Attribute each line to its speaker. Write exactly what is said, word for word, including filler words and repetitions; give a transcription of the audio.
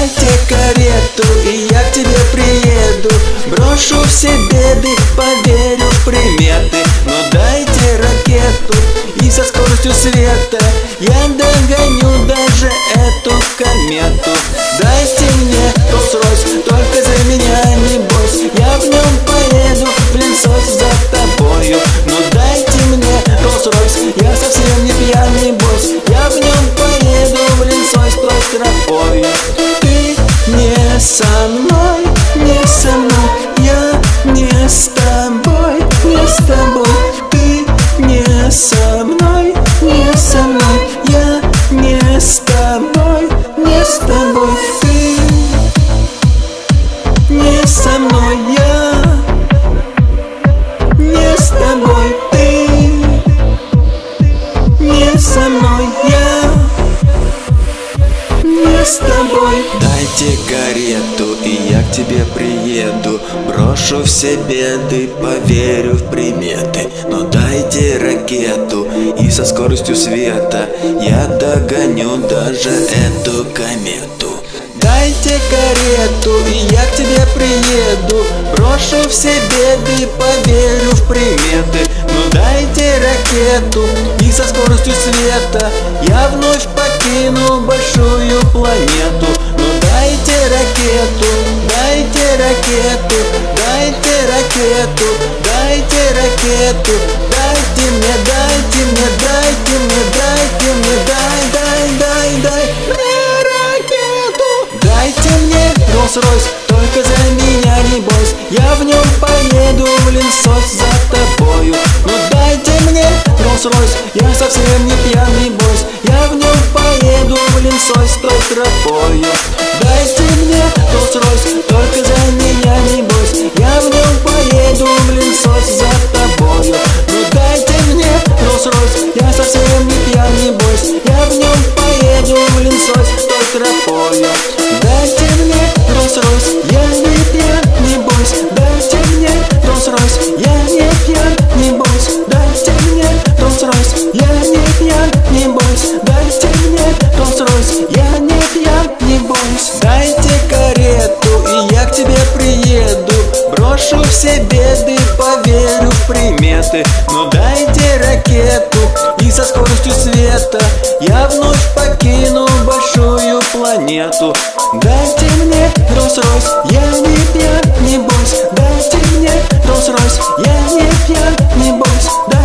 Speaker 1: Дайте карету, и я к тебе приеду. Брошу все беды, поверю в приметы. Но дайте ракету, и со скоростью света я догоню даже эту комету. Дайте мне Rolls-Royce, только за меня не бойся. Я в нем поеду в линцой за тобою. Но дайте мне Rolls-Royce, я совсем не пьяный босс. Я в нем поеду в линцой с той тропою. Ты не со мной, не со мной, я не с тобой, не с тобой. Ты не со мной, не со мной, я не с тобой, не с тобой. Ты не со мной, я не с тобой. Ты не со мной, я не с тобой. Дайте карету, и я к тебе приеду. Брошу все беды, поверю в приметы. Но дайте ракету, и со скоростью света я догоню даже эту комету. Дайте карету, и я к тебе приеду. Брошу все беды, поверю в приметы. Но дайте ракету, и со скоростью света я вновь покину большую планету. Но дайте ракету, дайте ракету, дайте ракету, дайте ракету. Дайте мне, дайте мне, дайте мне, дайте мне, дай, дай, дай, дай мне ракету. Дайте мне Rolls-Royce, только за меня не бойся. Я в нем поеду в линцой за тобою. Но дайте мне Rolls-Royce, я совсем не пьяный босс. Я в нем поеду в линцой с той тропою. Дайте мне Rolls-Royce, только за меня не бойся. Я в нем поеду в линцой за тобою. Но дайте мне Rolls-Royce, я совсем не пьяный босс. Я в нем поеду в линцой с той тропою. Дайте мне Rolls-Royce, я не пьян, не бойся. Дайте мне Rolls-Royce, я не пьян, не бойся. Дайте мне Rolls-Royce, я не пьян, не бойся. Дайте мне Rolls-Royce, я не пьян, не бойся. Дайте карету, и я к тебе приеду. Брошу все беды, поверю в приметы. Но дайте ракету, и со скоростью света я вновь покину большую планету. Дайте мне Rolls-Royce, я не пьян, не бойся. Дайте мне Rolls-Royce, я не пьян, не бойся.